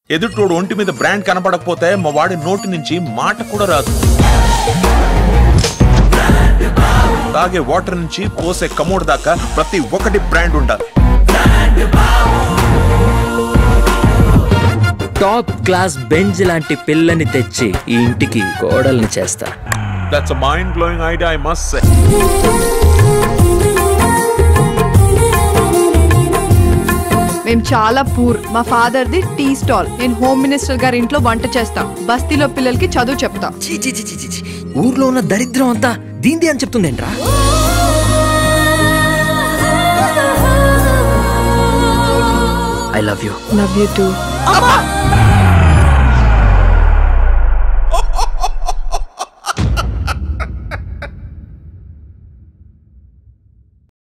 ఎదుటోడు ఒంటి మీద బ్రాండ్ కనపడకపోతే మా వాడి నోటి నుంచి మాట కూడా రాదు. తాగే వాటర్ నుంచి పోసే కమోడ్ దాకా ప్రతి ఒక్కటి బ్రాండ్ ఉండాలి. టాప్ క్లాస్ బెంజ్ లాంటి పిల్లని తెచ్చి ఈ ఇంటికి కోడల్ని చేస్తా. That's a mind-blowing idea, I must say. మేము చాలా పూర్. మా ఫాదర్ ది టీ స్టాల్. నేను హోమ్ మినిస్టర్ గారి ఇంట్లో వంట చేస్తా. బస్తీలో పిల్లలకి చదువు చెప్తా. ఊర్లో ఉన్న దరిద్రం అంతా దీంది అని చెప్తుందేంట్రా? I love you. Love you too.